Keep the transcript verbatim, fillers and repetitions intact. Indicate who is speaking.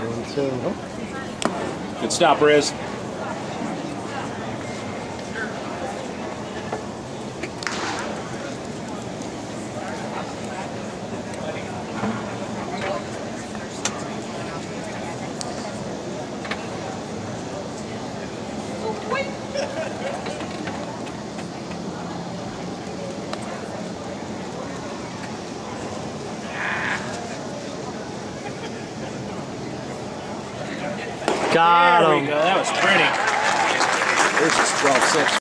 Speaker 1: One, two.
Speaker 2: Good stop, Riz.
Speaker 1: Got
Speaker 2: There
Speaker 1: him.
Speaker 2: we go. That was pretty.
Speaker 3: This is twelve six.